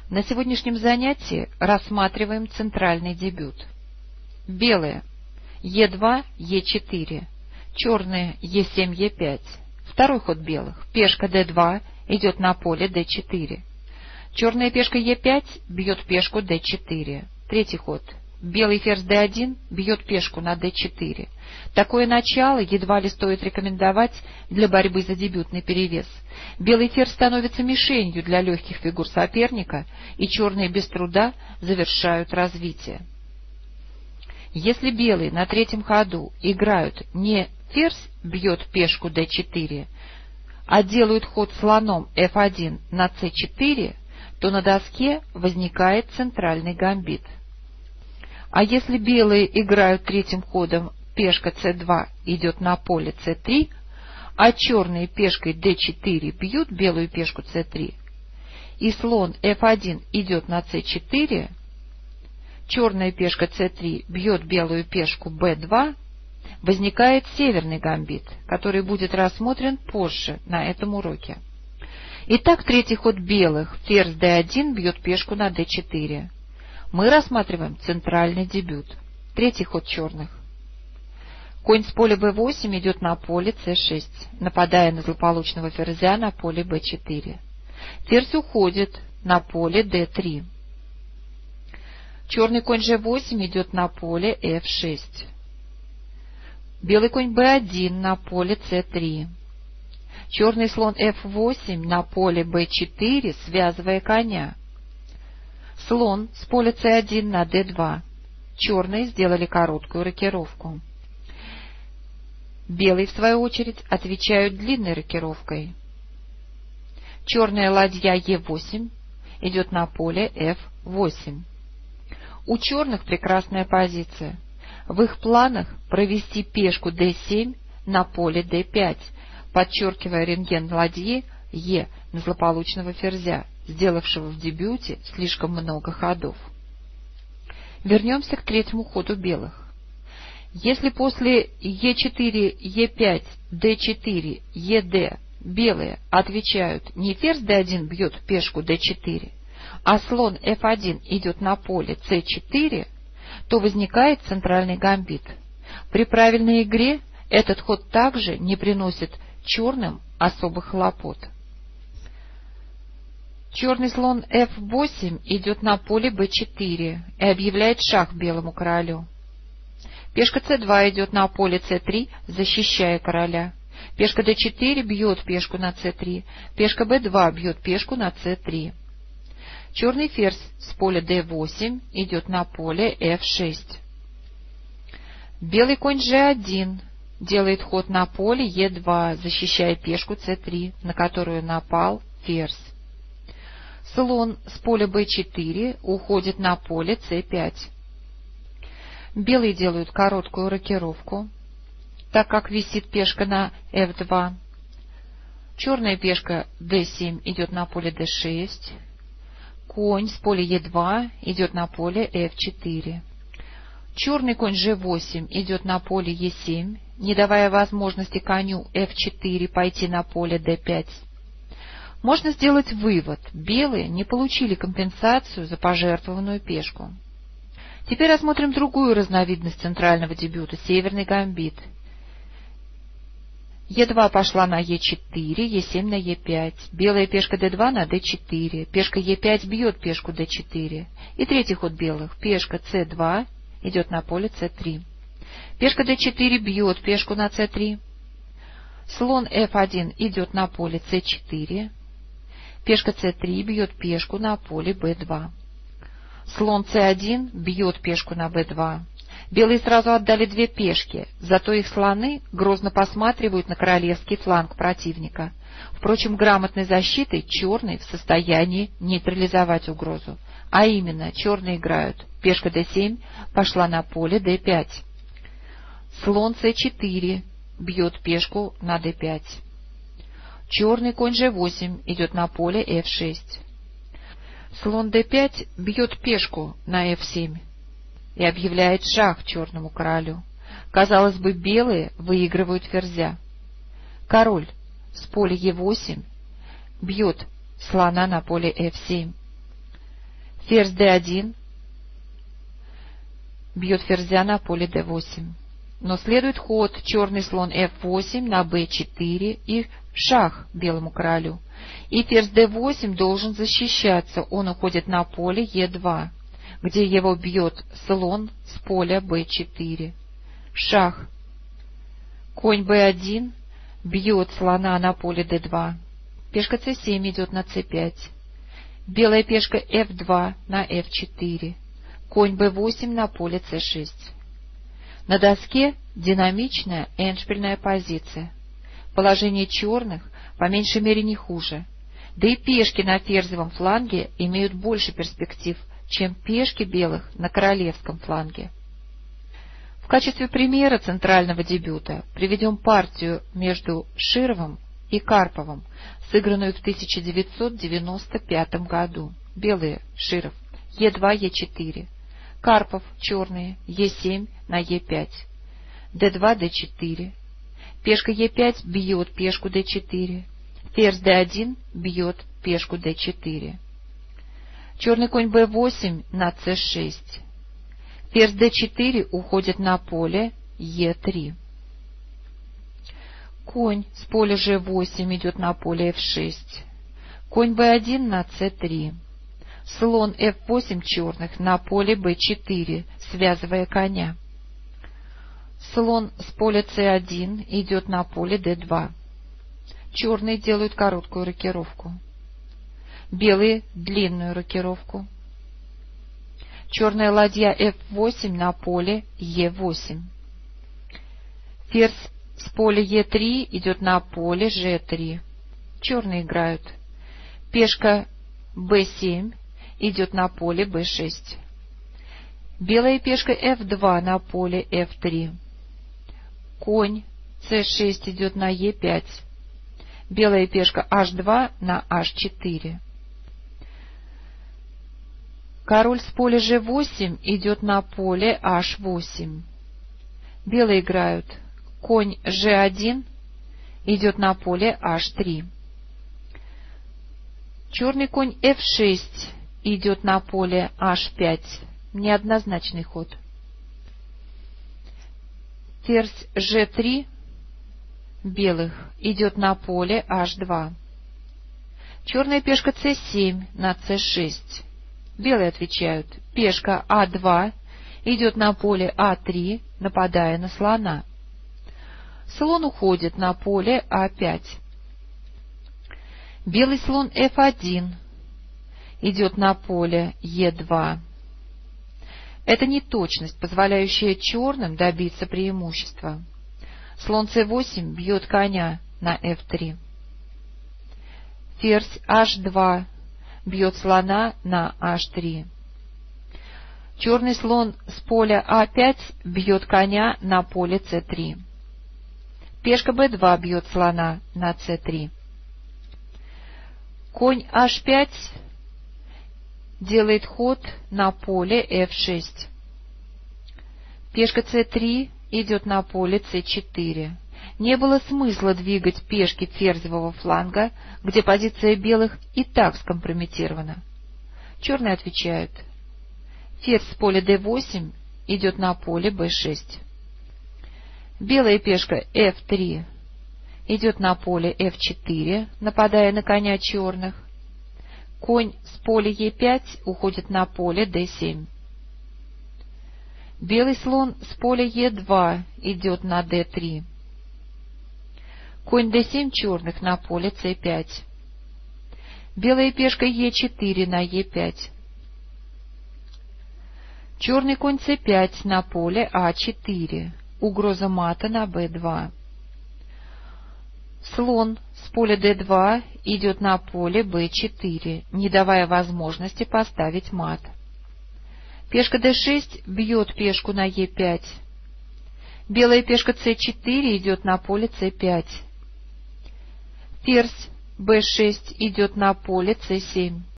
На сегодняшнем занятии рассматриваем центральный дебют. Белые Е2, Е4, черные Е7, Е5. Второй ход белых. Пешка d2 идет на поле d4. Черная пешка Е5 бьет пешку d4. Третий ход. Белый ферзь d1 бьет пешку на d4. Такое начало едва ли стоит рекомендовать для борьбы за дебютный перевес. Белый ферзь становится мишенью для легких фигур соперника, и черные без труда завершают развитие. Если белые на третьем ходу играют не ферзь бьет пешку d4, а делают ход слоном f1 на c4, то на доске возникает центральный гамбит. А если белые играют третьим ходом пешка c2 идет на поле c3, а черные пешкой d4 бьют белую пешку c3, и слон f1 идет на c4, черная пешка c3 бьет белую пешку b2, возникает северный гамбит, который будет рассмотрен позже на этом уроке. Итак, третий ход белых. Ферзь d1 бьет пешку на d4. Мы рассматриваем центральный дебют. Третий ход черных. Конь с поля b8 идет на поле c6, нападая на злополучного ферзя на поле b4. Ферзь уходит на поле d3. Черный конь g8 идет на поле f6. Белый конь b1 на поле c3. Черный слон f8 на поле b4, связывая коня. Слон с поля c1 на d2. Черные сделали короткую рокировку. Белые, в свою очередь, отвечают длинной рокировкой. Черная ладья e8 идет на поле f8. У черных прекрасная позиция. В их планах провести пешку d7 на поле d5, подчеркивая рентген ладьи Е на злополучного ферзя, сделавшего в дебюте слишком много ходов. Вернемся к третьему ходу белых. Если после Е4, Е5, d4, ЕД белые отвечают не ферзь d1 бьет пешку d4, а слон f1 идет на поле c4, то возникает центральный гамбит. При правильной игре этот ход также не приносит черным особых хлопот. Черный слон f8 идет на поле b4 и объявляет шах белому королю. Пешка c2 идет на поле c3, защищая короля. Пешка d4 бьет пешку на c3. Пешка b2 бьет пешку на c3. Черный ферзь с поля d8 идет на поле f6. Белый конь g1 делает ход на поле e2, защищая пешку c3, на которую напал ферзь. Слон с поля b4 уходит на поле c5. Белые делают короткую рокировку, так как висит пешка на f2. Черная пешка d7 идет на поле d6. Конь с поля e2 идет на поле f4. Черный конь g8 идет на поле e7, не давая возможности коню f4 пойти на поле d5. Можно сделать вывод: белые не получили компенсацию за пожертвованную пешку. Теперь рассмотрим другую разновидность центрального дебюта — северный гамбит. Е2 пошла на Е4, Е7 на Е5, белая пешка d2 на d4, пешка Е5 бьет пешку d4. И третий ход белых. Пешка c2 идет на поле c3. Пешка d4 бьет пешку на c3. Слон f1 идет на поле c4. Пешка c3 бьет пешку на поле b2. Слон c1 бьет пешку на b2. Белые сразу отдали две пешки, зато их слоны грозно посматривают на королевский фланг противника. Впрочем, грамотной защитой черные в состоянии нейтрализовать угрозу. А именно, черные играют. Пешка d7 пошла на поле d5. Слон c4 бьет пешку на d5. Черный конь g8 идет на поле f6. Слон d5 бьет пешку на f7 и объявляет шах черному королю. Казалось бы, белые выигрывают ферзя. Король с поля e8 бьет слона на поле f7. Ферзь d1 бьет ферзя на поле d8. Но следует ход черный слон f8 на b4 и шах белому королю. И ферзь d8 должен защищаться. Он уходит на поле e2, где его бьет слон с поля b4. Шах. Конь b1 бьет слона на поле d2. Пешка c7 идет на c5. Белая пешка f2 на f4. Конь b8 на поле c6. На доске динамичная эндшпильная позиция. Положение черных по меньшей мере не хуже. Да и пешки на ферзевом фланге имеют больше перспектив, чем пешки белых на королевском фланге. В качестве примера центрального дебюта приведем партию между Шировым и Карповым, сыгранную в 1995 году. Белые — Широв, Е2, Е4. Карпов, черные, Е7 на Е5. Д2, Д4. Пешка Е5 бьет пешку Д4. Ферзь Д1 бьет пешку Д4. Черный конь Б8 на С6. Ферзь Д4 уходит на поле Е3. Конь с поля Ж8 идет на поле F6. Конь Б1 на С3. Слон F8 черных на поле Б4, связывая коня. Слон с поля С1 идет на поле Д2. Черные делают короткую рокировку. Белые — длинную рокировку. Черная ладья F8 на поле Е8. Ферзь с поля Е3 идет на поле Ж3. Черные играют. Пешка Б7 идет на поле Б6. Белая пешка F2 на поле F3. Конь С6 идет на Е5. Белая пешка H2 на H4. Король с поля G8 идет на поле H8. Белые играют. Конь G1 идет на поле H3. Черный конь F6 идет на поле H5. Неоднозначный ход. Ферзь G3 белых идет на поле H2. Черная пешка C7 на C6. Белые отвечают. Пешка А2 идет на поле А3, нападая на слона. Слон уходит на поле А5. Белый слон F1 идет на поле Е2. Это неточность, позволяющая черным добиться преимущества. Слон С8 бьет коня на F3. Ферзь H2 бьет слона на H3. Черный слон с поля А5 бьет коня на поле С3. Пешка Б2 бьет слона на С3. Конь H5 делает ход на поле F6. Пешка С3 идет на поле С4. Не было смысла двигать пешки ферзевого фланга, где позиция белых и так скомпрометирована. Черные отвечают. Ферзь с поля d8 идет на поле b6. Белая пешка f3 идет на поле f4, нападая на коня черных. Конь с поля e5 уходит на поле d7. Белый слон с поля e2 идет на d3. Конь d7 черных на поле c5. Белая пешка e4 на e5. Черный конь c5 на поле а4. Угроза мата на b2. Слон с поля d2 идет на поле b4, не давая возможности поставить мат. Пешка d6 бьет пешку на e5. Белая пешка c4 идет на поле c5. Ферзь b6 идет на поле c7.